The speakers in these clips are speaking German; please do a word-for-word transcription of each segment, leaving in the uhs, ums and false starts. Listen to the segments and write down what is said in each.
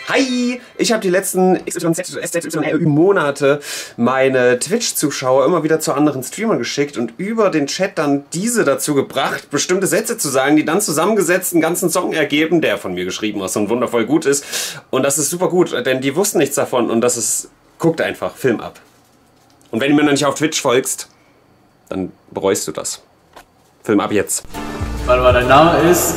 Hi! Ich habe die letzten X Y Z S Z Y Monate meine Twitch-Zuschauer immer wieder zu anderen Streamern geschickt und über den Chat dann diese dazu gebracht, bestimmte Sätze zu sagen, die dann zusammengesetzt einen ganzen Song ergeben, der von mir geschrieben ist und wundervoll gut ist. Und das ist super gut, denn die wussten nichts davon und das ist... Guckt einfach, Film ab. Und wenn du mir noch nicht auf Twitch folgst, dann bereust du das. Film ab jetzt. Warte mal, dein Name ist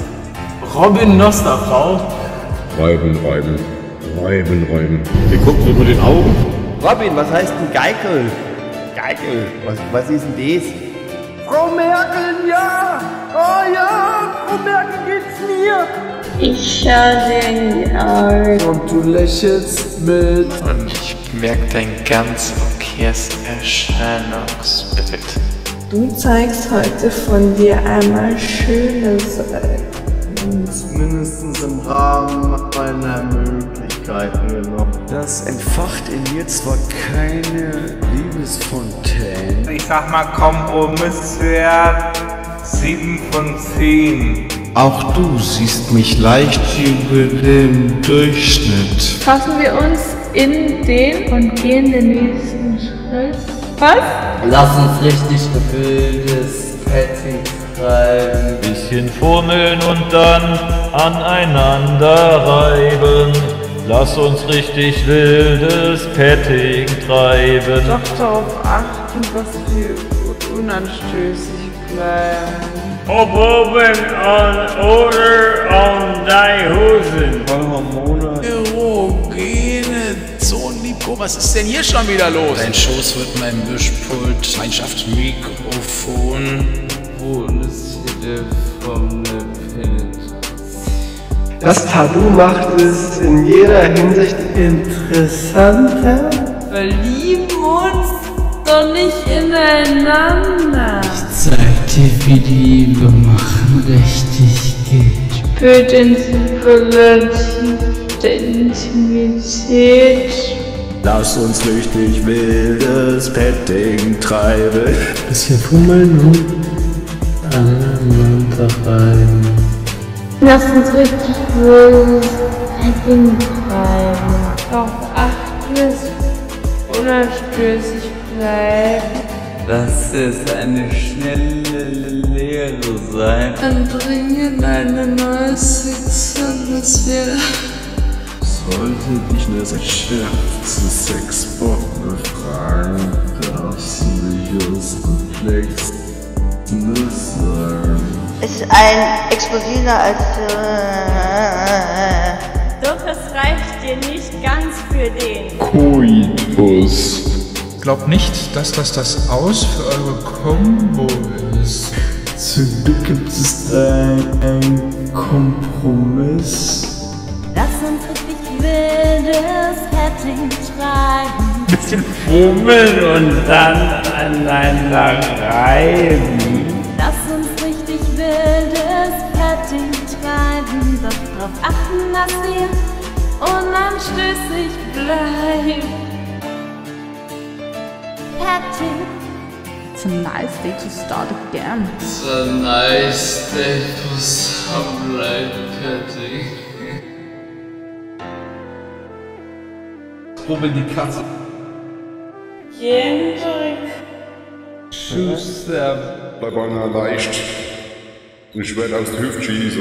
Robin Nosterfrau. Reiben, reiben, reiben, reiben. Wir gucken über den Augen. Robin, was heißt denn Geikel? Geikel, was, was ist denn das? Frau Merkel, ja! Oh ja! Frau Merkel geht's mir! Ich schau dir in die Augen. Und du lächelst mit. Und ich merke dein ganz okayes Erscheinungsbild. Du zeigst heute von dir einmal schöne Seiten. Mindestens im Rahmen meiner Möglichkeiten genommen. Das entfacht in mir zwar keine Liebesfontäne. Ich sag mal Kompromisswert sieben von zehn. Auch du siehst mich leicht über dem Durchschnitt. Fassen wir uns in den und gehen den nächsten Schritt. Was? Lass uns richtig wildes Petting treiben. Bisschen fummeln und dann aneinander reiben. Lass uns richtig wildes Petting treiben. Doch darauf achten, dass wir unanstößig bleiben. Ob oben on oder on deine Hosen. Hormone. Erogene Zonenliebko, was ist denn hier schon wieder los? Dein Schoß wird mein Mischpult, Meinschaft-Mikrofon. Wo ist hier der vom Penetration? Das Tattoo macht es in jeder Hinsicht interessanter. Wir lieben uns doch nicht ineinander. Ich zeig dir, wie Liebe machen richtig geht. Spürt den Superlativ der Intimität. Lass uns richtig wildes Petting treiben. Bisschen fummeln und aneinander reiben. Lass uns richtig wildes Petting treiben. Darauf achten, dass unanstößig bleibt. Lass es eine schnelle Lehre sein. Dann bringen eine neue Sexualität. Sollte dich eine verschärfte Sexbombe fragen, darfst du dich aus Reflex nicht sagen. Ist ein explosiver als... Äh, Doch es reicht dir nicht ganz für den Koitus. Glaubt nicht, dass das das Aus für eure Kombo ist. Zum Glück gibt es einen Kompromiss. Lass uns richtig wildes Petting treiben. Bisschen fummeln und dann aneinander reiben. Lass uns richtig wildes Petting treiben. Doch darauf achten, dass wir unanstößig bleiben. Petting. It's a nice day to start again. It's a nice day for some light petting. Rubbel die Katze. Jendrik. Schuster. Bleib einer leicht. Ich werde aus der Hüfte schießen.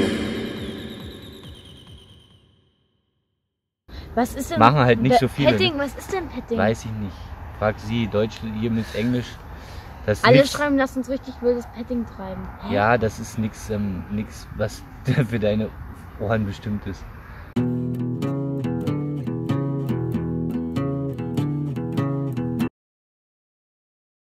Was ist denn Machen halt nicht so viele. Petting? Was ist denn Petting? Weiß ich nicht. Frag sie, Deutsch, ihr mit Englisch. Das Alle nix, schreiben, lass uns richtig wildes Petting treiben. Hä? Ja, das ist nichts, ähm, nix, was für deine Ohren bestimmt ist.